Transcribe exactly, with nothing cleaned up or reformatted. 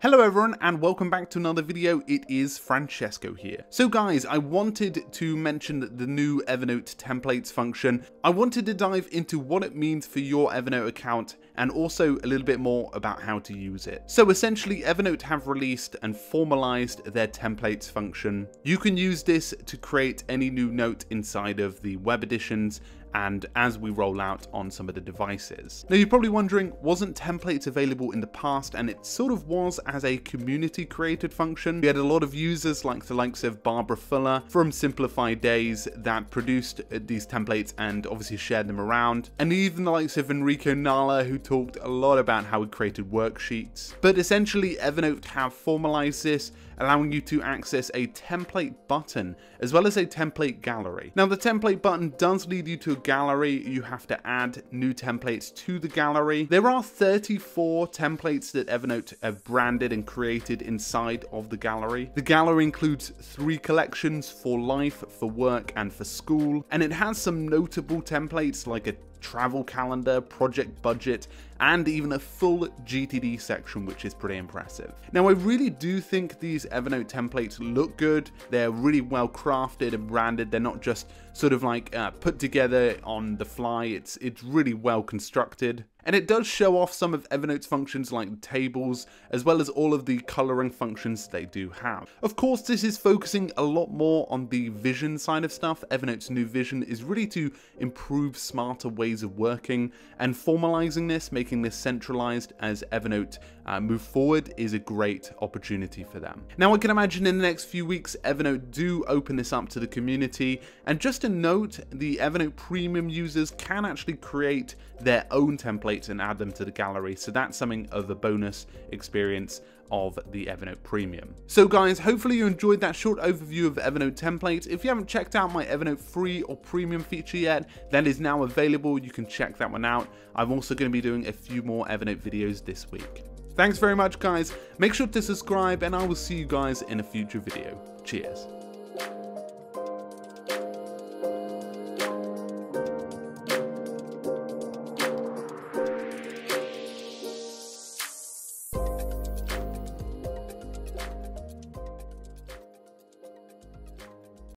Hello everyone and welcome back to another video. It is Francesco here. So guys, I wanted to mention the new Evernote Templates function. I wanted to dive into what it means for your Evernote account and also a little bit more about how to use it. So essentially, Evernote have released and formalized their templates function. You can use this to create any new note inside of the web editions and as we roll out on some of the devices. Now you're probably wondering, wasn't templates available in the past? And it sort of was as a community created function. We had a lot of users like the likes of Barbara Fuller from Simplified Days that produced these templates and obviously shared them around. And even the likes of Enrico Nala, who talked a lot about how he created worksheets. But essentially Evernote have formalized this, allowing you to access a template button as well as a template gallery. Now the template button does lead you to a gallery. You have to add new templates to the gallery. There are thirty-four templates that Evernote have branded and created inside of the gallery. The gallery includes three collections: for life, for work, and for school. And it has some notable templates like a travel calendar, project budget, and even a full G T D section, which is pretty impressive. Now I really do think these Evernote templates look good. They're really well crafted and branded. They're not just sort of like uh, put together on the fly. It's it's really well constructed. And it does show off some of Evernote's functions like tables, as well as all of the coloring functions they do have. Of course, this is focusing a lot more on the vision side of stuff. Evernote's new vision is really to improve smarter ways of working, and formalizing this, making this centralized as Evernote uh, move forward, is a great opportunity for them. Now I can imagine in the next few weeks, Evernote do open this up to the community. And just a note, the Evernote Premium users can actually create their own templates and add them to the gallery, so that's something of a bonus experience of the Evernote Premium. So guys, hopefully you enjoyed that short overview of Evernote Templates. If you haven't checked out my Evernote free or premium feature yet, that is now available. You can check that one out. I'm also going to be doing a few more Evernote videos this week. Thanks very much guys, make sure to subscribe and I will see you guys in a future video. Cheers.